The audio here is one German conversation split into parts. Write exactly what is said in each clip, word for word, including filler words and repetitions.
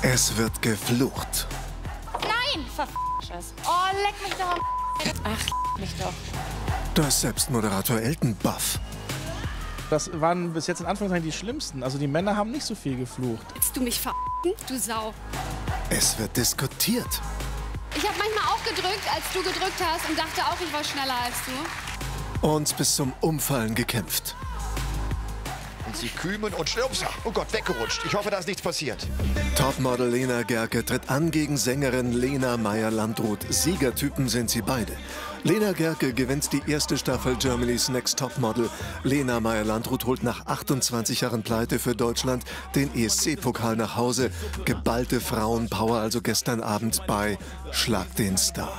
Es wird geflucht. Nein, verf***es. Oh, leck mich doch am Ach, mich doch. Das Selbstmoderator Elton baff. Das waren bis jetzt in Anführungszeichen die schlimmsten. Also die Männer haben nicht so viel geflucht. Willst du mich ver***en, du Sau? Es wird diskutiert. Ich habe manchmal auch gedrückt, als du gedrückt hast und dachte auch, ich war schneller als du. Und bis zum Umfallen gekämpft. Und sie kümen und schlups. Oh Gott, weggerutscht. Ich hoffe, da ist nichts passiert. Topmodel Lena Gercke tritt an gegen Sängerin Lena Meyer-Landrut. Siegertypen sind sie beide. Lena Gercke gewinnt die erste Staffel Germany's Next Topmodel. Lena Meyer-Landrut holt nach achtundzwanzig Jahren Pleite für Deutschland den E S C-Pokal nach Hause. Geballte Frauenpower also gestern Abend bei Schlag den Star.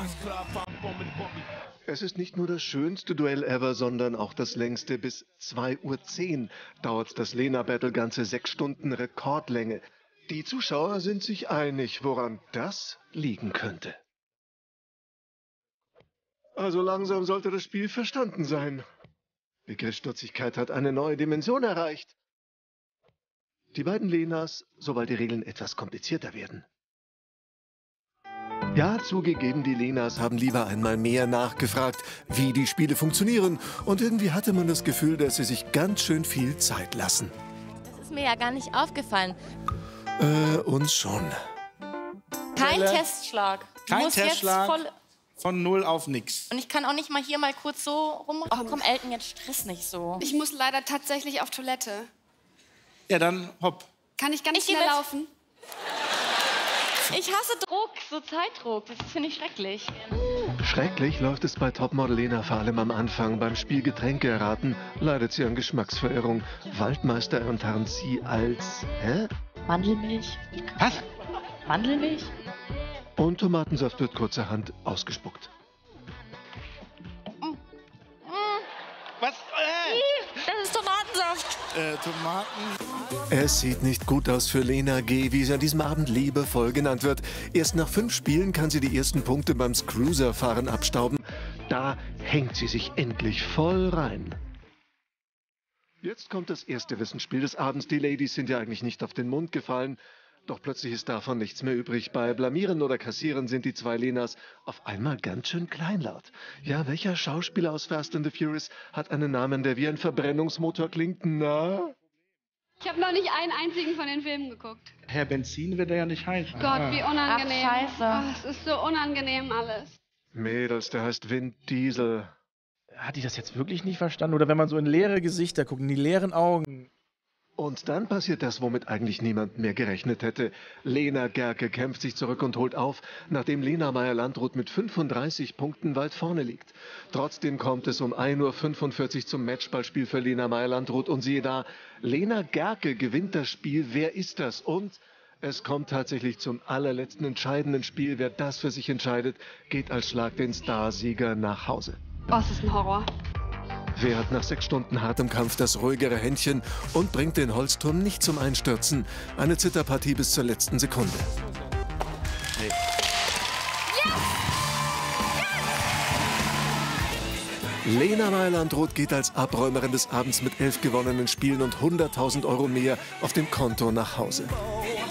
Es ist nicht nur das schönste Duell ever, sondern auch das längste. Bis zwei Uhr zehn dauert das Lena-Battle ganze sechs Stunden Rekordlänge. Die Zuschauer sind sich einig, woran das liegen könnte. Also langsam sollte das Spiel verstanden sein. Begriffsstutzigkeit hat eine neue Dimension erreicht. Die beiden Lenas, sobald die Regeln etwas komplizierter werden. Ja, zugegeben, die Lenas haben lieber einmal mehr nachgefragt, wie die Spiele funktionieren. Und irgendwie hatte man das Gefühl, dass sie sich ganz schön viel Zeit lassen. Das ist mir ja gar nicht aufgefallen. Äh, uns schon. Kein Welle. Testschlag. Du Kein musst Testschlag. Jetzt voll Von null auf nix. Und ich kann auch nicht mal hier mal kurz so rum... Ach komm, Elton, jetzt stress nicht so. Ich muss leider tatsächlich auf Toilette. Ja, dann hopp. Kann ich ganz Ich geh schnell mit. laufen? Ich hasse Druck, so Zeitdruck. Das finde ich schrecklich. Schrecklich läuft es bei Topmodel Lena vor allem am Anfang. Beim Spiel Getränke erraten leidet sie an Geschmacksverirrung. Waldmeister enttarnt sie als... Hä? Mandelmilch. Was? Mandelmilch? Und Tomatensaft wird kurzerhand ausgespuckt. Was? Äh, Das ist Tomatensaft. äh, Tomaten. Es sieht nicht gut aus für Lena G., wie sie an diesem Abend liebevoll genannt wird. Erst nach fünf Spielen kann sie die ersten Punkte beim Cruiserfahren abstauben. Da hängt sie sich endlich voll rein. Jetzt kommt das erste Wissensspiel des Abends. Die Ladies sind ja eigentlich nicht auf den Mund gefallen. Doch plötzlich ist davon nichts mehr übrig. Bei Blamieren oder Kassieren sind die zwei Lenas auf einmal ganz schön kleinlaut. Ja, welcher Schauspieler aus Fast and the Furious hat einen Namen, der wie ein Verbrennungsmotor klingt? Na? Ich habe noch nicht einen einzigen von den Filmen geguckt. Herr Benzin wird er ja nicht heißen. Gott, wie unangenehm. Ach, scheiße. Oh, es ist so unangenehm alles. Mädels, der heißt Vin Diesel. Hat die das jetzt wirklich nicht verstanden? Oder wenn man so in leere Gesichter guckt, in die leeren Augen. Und dann passiert das, womit eigentlich niemand mehr gerechnet hätte. Lena Gercke kämpft sich zurück und holt auf, nachdem Lena Meyer-Landrut mit fünfunddreißig Punkten weit vorne liegt. Trotzdem kommt es um ein Uhr fünfundvierzig zum Matchballspiel für Lena Meyer-Landrut. Und siehe da, Lena Gercke gewinnt das Spiel. Wer ist das? Und es kommt tatsächlich zum allerletzten entscheidenden Spiel. Wer das für sich entscheidet, geht als Schlag den Star-Sieger nach Hause. Oh, es ist ein Horror. Wer hat nach sechs Stunden hartem Kampf das ruhigere Händchen und bringt den Holzturm nicht zum Einstürzen? Eine Zitterpartie bis zur letzten Sekunde. Nee. Lena Meyer-Landrut geht als Abräumerin des Abends mit elf gewonnenen Spielen und hunderttausend Euro mehr auf dem Konto nach Hause.